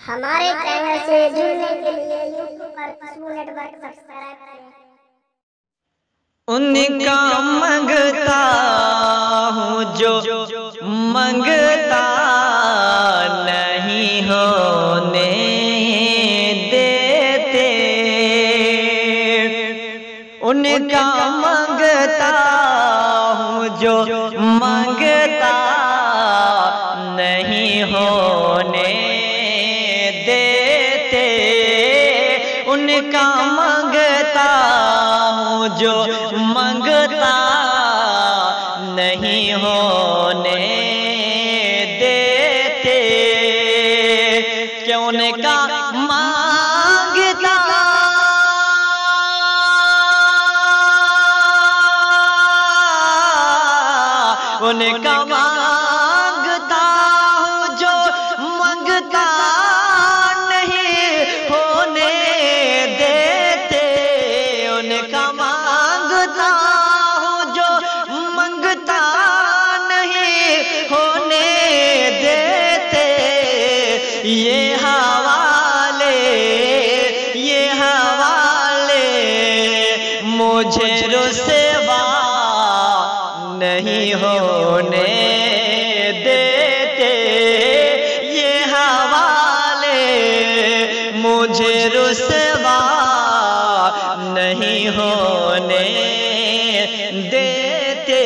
ہمارے چینل سے جڑنے کے لیے یوٹیوب پر خوشبو نیٹ ورک سبسکرائب کریں۔ ان کا منگتا ہوں جو منگتا نہیں ہونے دیتے، ان کا منگتا ہوں جو منگتا نہیں ہونے دیتے، ان کا منگتا ہوں جو منگتا نہیں ہونے دیتے، کہ ان کا مانگتا ان کا مانگتا ہوں جو منگتا نہیں ہونے دیتے، ان کا مانگتا ہوں جو منگتا نہیں ہونے دیتے، یہ حوالے مجھے رسوا نہیں ہونے دیتے، یہ حوالے مجھے رسوا نہیں ہونے دیتے۔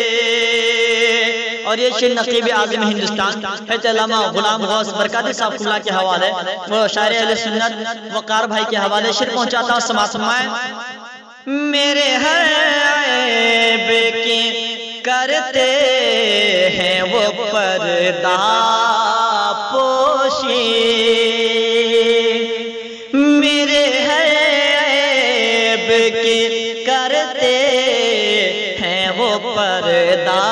اور یہ شعر نقیب اعظم ہندوستان حضرت علامہ غلام غوث برکاتی صاحب اللہ کے حوالے، وہ شاعر اہل سنت وقار بھائی کے حوالے شعر پہنچاتا ہوں، سماعت فرمائیں۔ میرے ہر عیب کی کرتے ہیں وہ پردہ پوشی، میرے ہر عیب کی کرتے ہیں وہ پردہ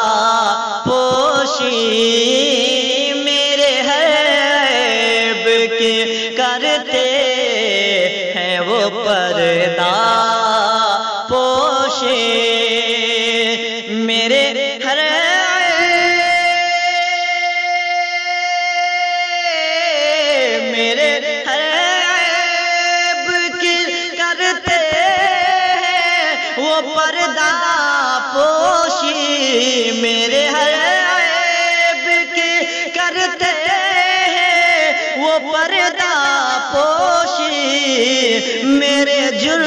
پوشی، میرے ہر عیب کی کرتے ہیں وہ پردہ پوشی، میرے ہر عیب کی کرتے ہیں وہ پردہ پوشی، میرے ہر عیب کی کرتے ہیں وہ پردہ پوشی، میرے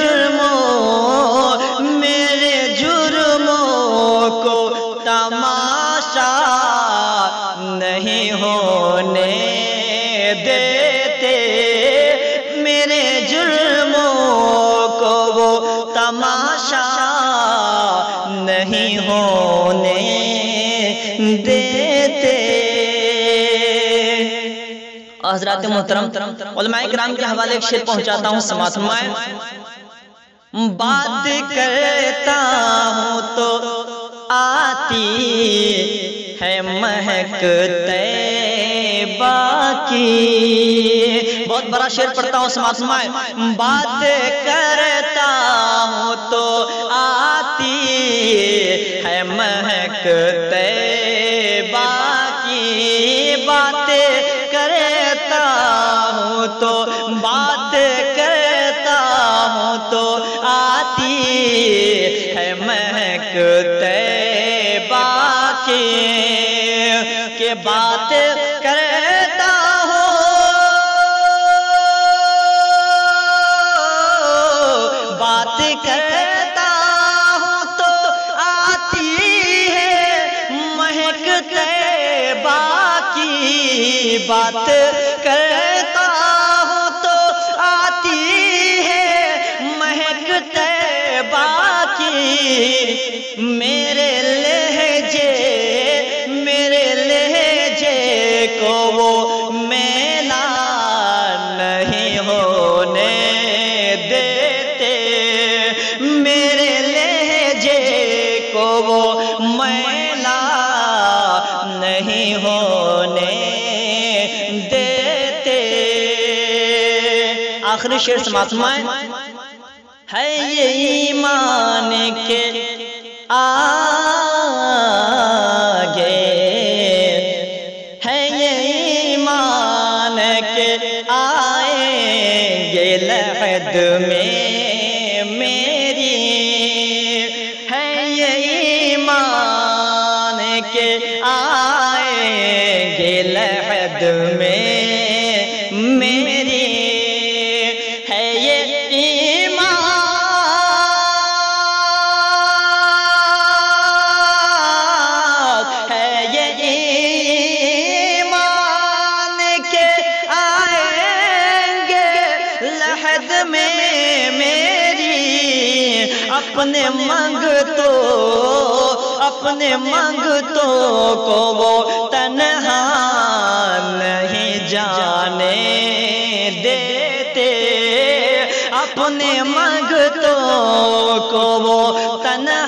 جرموں کو تماشا نہیں ہونے دیتے، میرے جرموں کو وہ تماشا نہیں ہونے دیتے۔ حضرات محترم علماء کرام کے حوالے ایک شعر پہنچاتا ہوں، سماعت فرمائیں۔ بات کرتا ہوں تو آتی ہے مہک طیبہ کی، بہت بڑا شعر پڑھتا ہوں، سماعت فرمائیں۔ بات کرتا ہوں تو آتی ہے مہک طیبہ کی، باتیں کرتا ہوں تو آتی ہے مہک طیبہ کی، کہ بات کرتا ہوں تو آتی ہے مہک طیبہ کی، بات کرتا ہوں تو آتی ہے مہک طیبہ کی، میرے لہجے کو وہ میلا نہیں ہونے دیتے، میرے لہجے کو وہ میلا نہیں ہونے دیتے۔ آخری شعر سماعت فرمائیں۔ ہے یہ ایمان کے آگے، ہے یہ ایمان کے آئیں گے لحد میں میری ہے یہ ایمان کے آئیں گے لحد میں میری ہے یہ ایمان ہے یہ ایمان کے آئیں گے لحد میں میری اپنے منگتوں کو وہ تنہا نہیں جانے دیتے اپنے منگتوں کو وہ تنہا